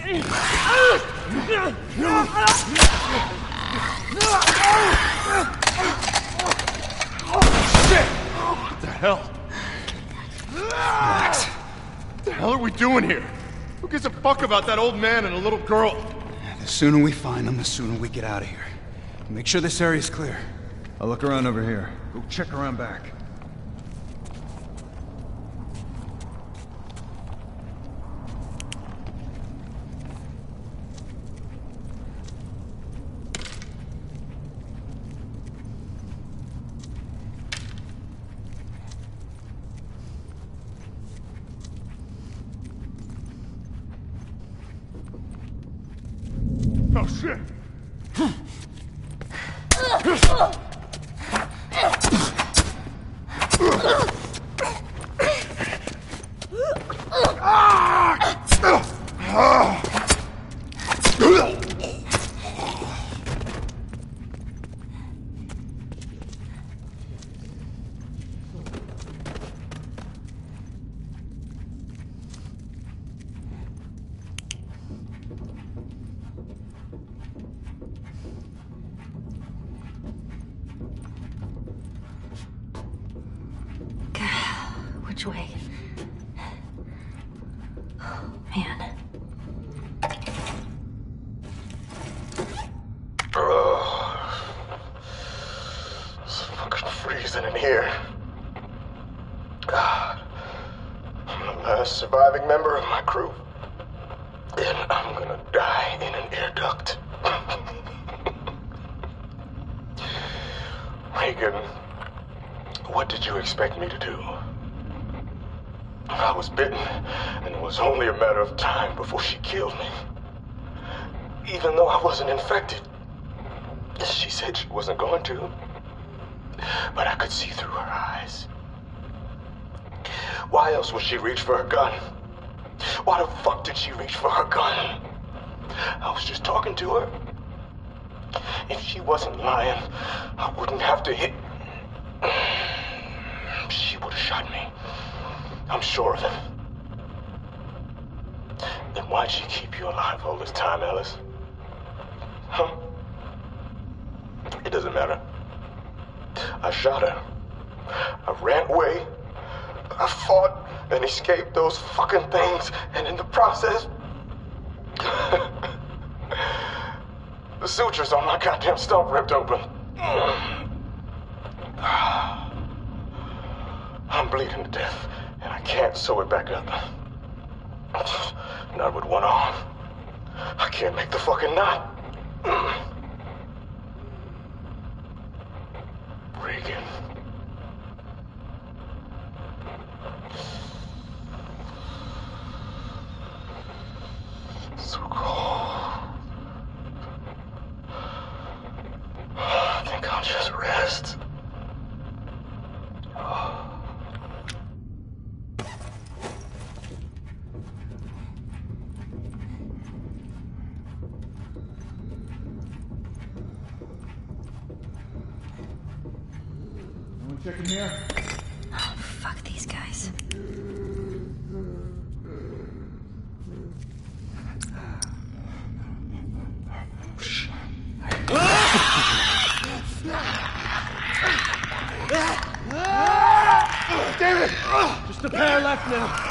What the hell? Relax. What the hell are we doing here? Who gives a fuck about that old man and a little girl? The sooner we find them, the sooner we get out of here. Make sure this area's clear. I'll look around over here. Go check around back. Oh shit! Which way? Oh, man. It's fucking freezing in here. God. I'm the last surviving member of my crew. And I'm gonna die in an air duct. Regan, what did you expect me to do? I was bitten, and it was only a matter of time before she killed me. Even though I wasn't infected. She said she wasn't going to. But I could see through her eyes. Why else would she reach for her gun? Why the fuck did she reach for her gun? I was just talking to her. If she wasn't lying, I wouldn't have to hit. She would have shot me. I'm sure of it. Then why'd she keep you alive all this time, Ellis? Huh? It doesn't matter. I shot her. I ran away. I fought and escaped those fucking things, and in the process, the sutures on my goddamn stump ripped open. I'm bleeding to death, and I can't sew it back up. Not with one arm. I can't make the fucking knot. Regan. So cold. I think I'll just rest. Check in here. Oh, fuck these guys. Damn it! Just a pair left now.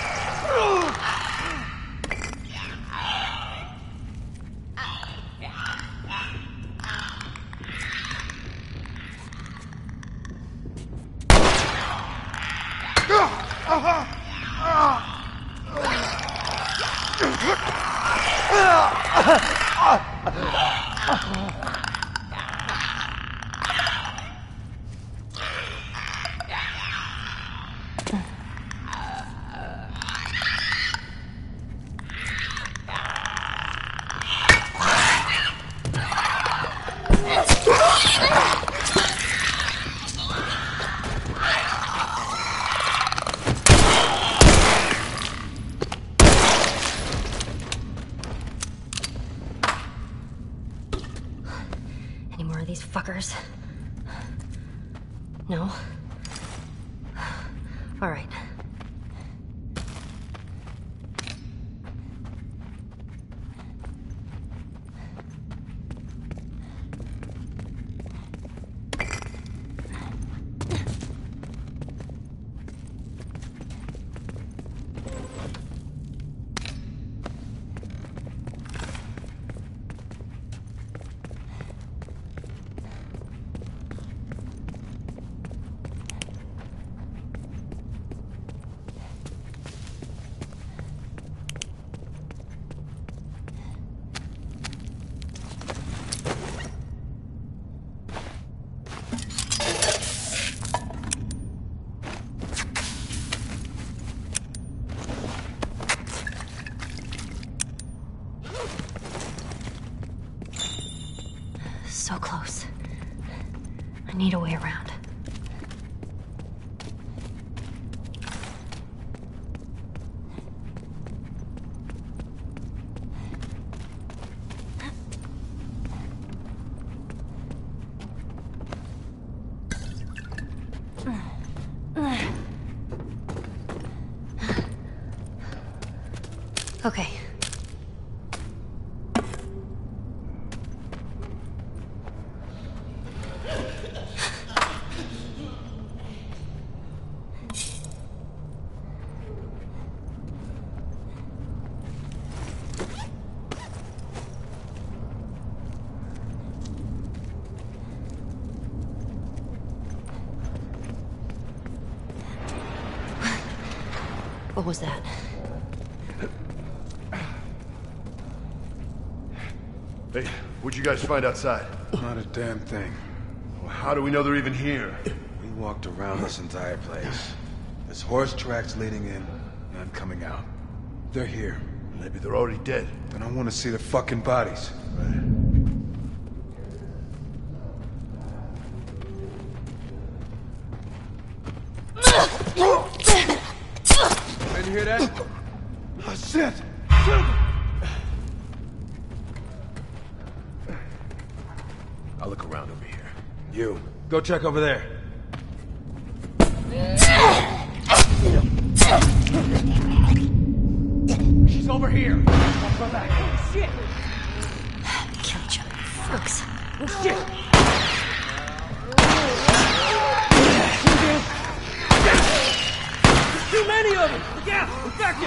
Any more of these fuckers? No? All right. I need a way around. Okay. What was that? Hey, what'd you guys find outside? Not a damn thing. Well, how do we know they're even here? We walked around this entire place. There's horse tracks leading in, none coming out. They're here. Maybe they're already dead. Then I want to see their fucking bodies. Right. Did you hear that? Oh, shit! I'll look around over here. You, go check over there. She's over here. Watch my back. Oh, shit! Kill each other, fucks. Oh, shit! Too many of them! Look out! Infected!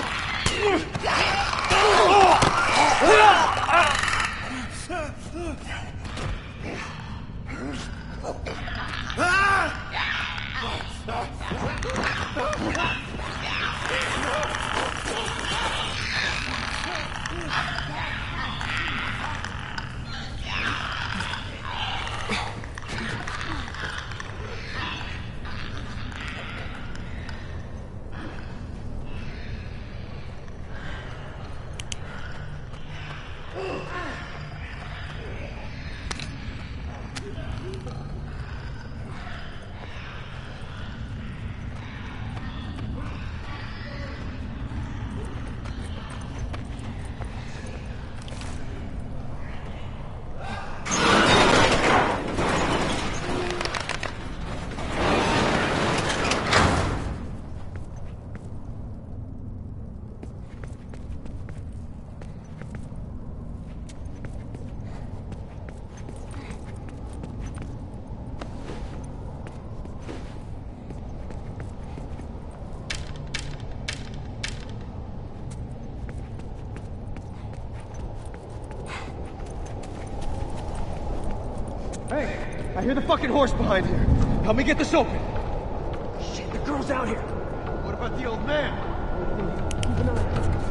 Hey, I hear the fucking horse behind here. Help me get this open. Shit, the girl's out here. What about the old man? Keep an eye on her.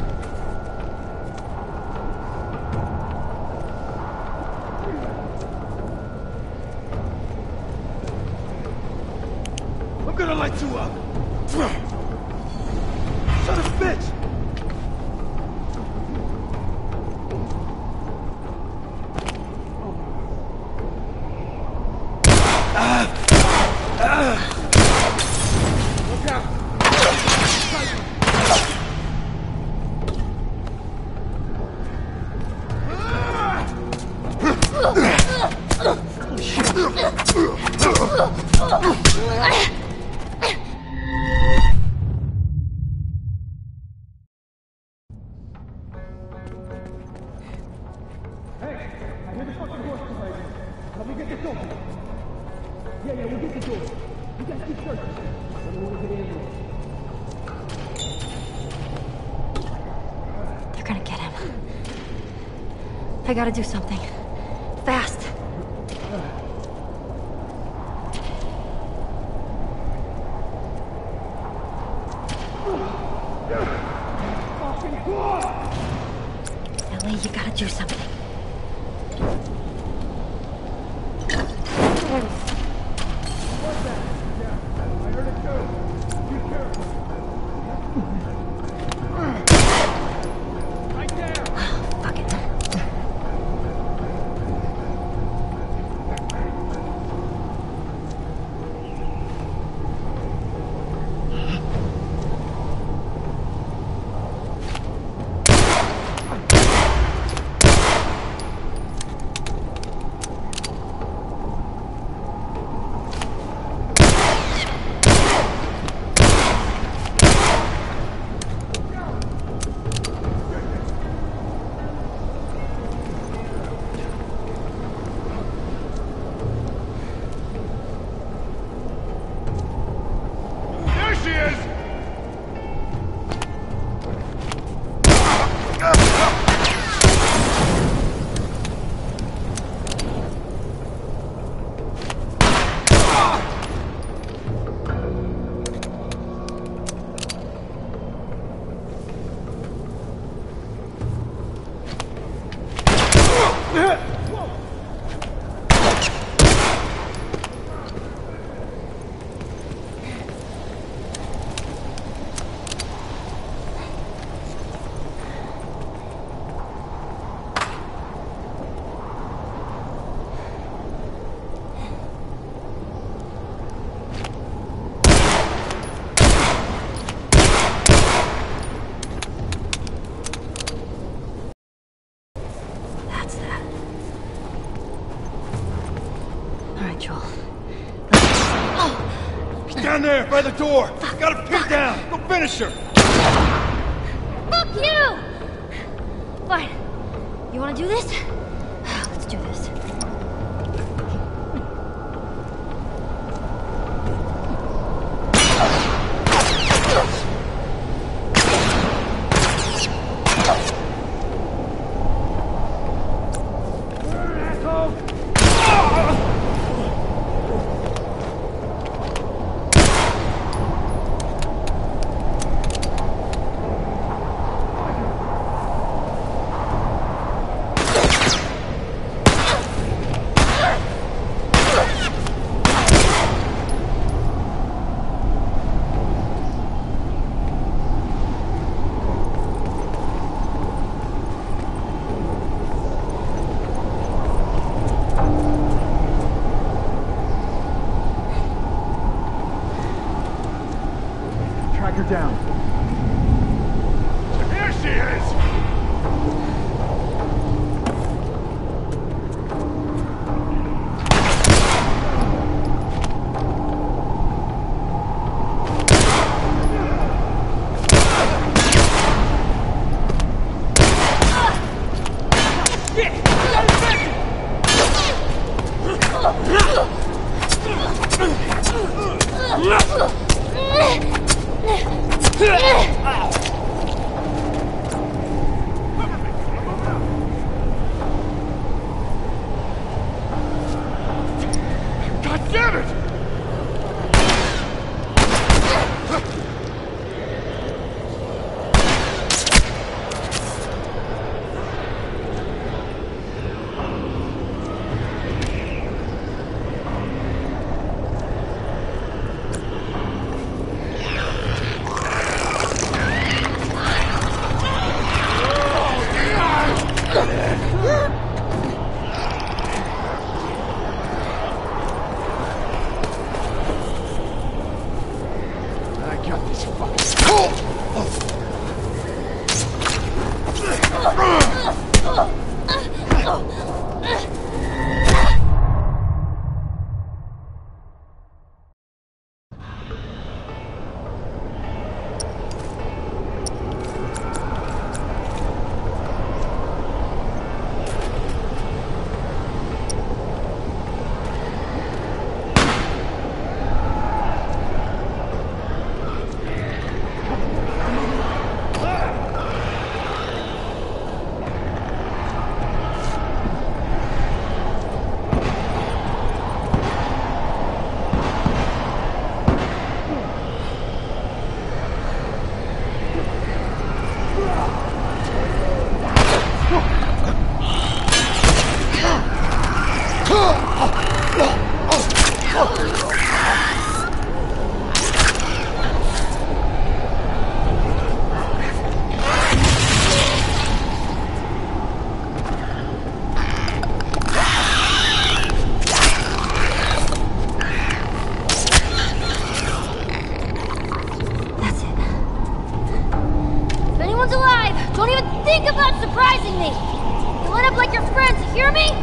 I'm gonna light you up! Son of a bitch! Look out! Hey, I hear the fucking horse behind you. Help me get this open. Yeah, we'll get the door. You guys keep searching. I don't want to get in. They're gonna get him. I gotta do something. Fast. Ellie, you gotta do something. Fuck it. down there, by the door! Got her pinned down! Go finish her! Fuck you! Fine. You wanna do this? Let's do this. Track her down. Here she is! God damn it! I got this fucking... Don't even think about surprising me! You line up like your friends, you hear me?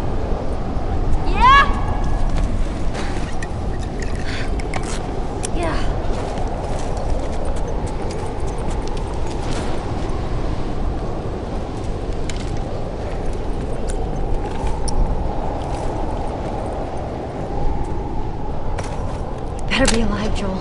Yeah? Yeah. Better be alive, Joel.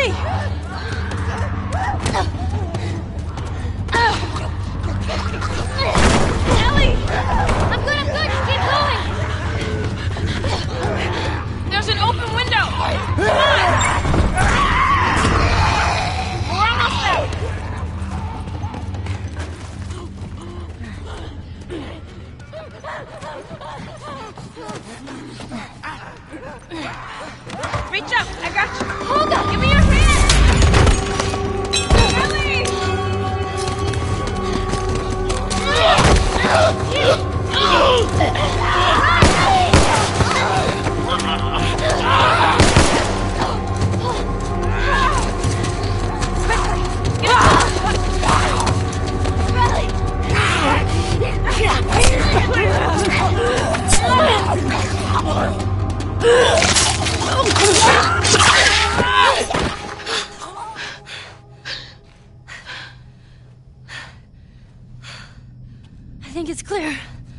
Ellie! Ellie! I'm good, keep going! There's an open window! Come on! We're almost there! Reach up! I got you! Hold on! Give me your hand! Ellie! I think it's clear.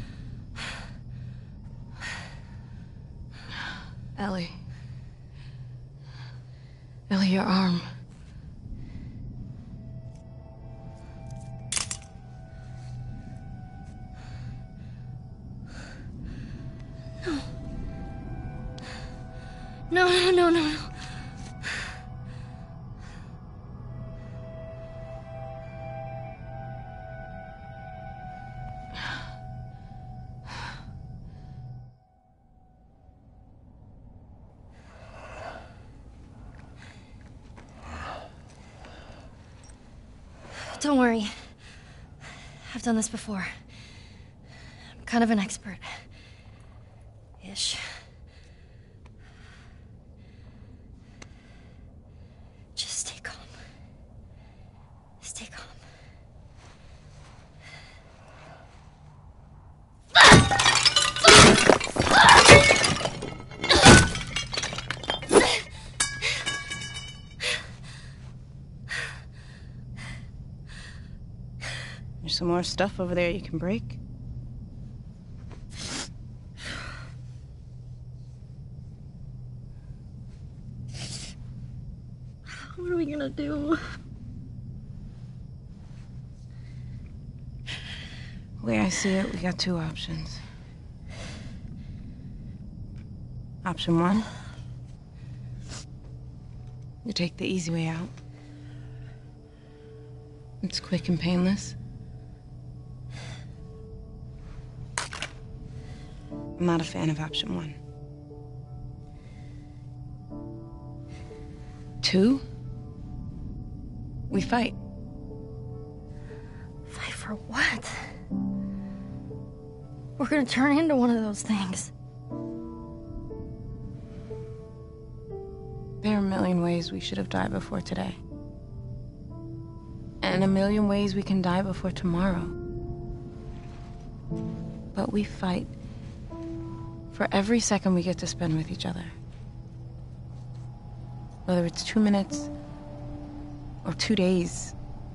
Ellie. Ellie, your arm. No. Don't worry. I've done this before. I'm kind of an expert. Ish. Just stay calm. Stay calm. There's some more stuff over there you can break. What are we gonna do? The way I see it, we got two options. Option one, you take the easy way out. It's quick and painless. I'm not a fan of option one. Two, we fight. Fight for what? We're gonna turn into one of those things. There are a million ways we should have died before today. And a million ways we can die before tomorrow. But we fight for every second we get to spend with each other. Whether it's 2 minutes or 2 days,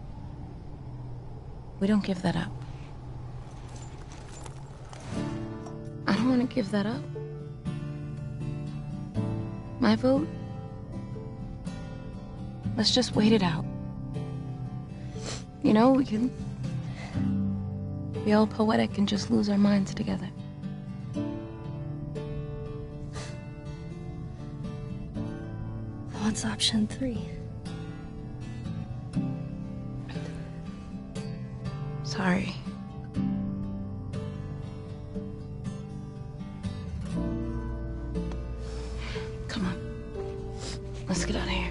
we don't give that up. I don't want to give that up. My vote? Let's just wait it out. You know, we can be all poetic and just lose our minds together. What's option 3? Sorry. Come on. Let's get out of here.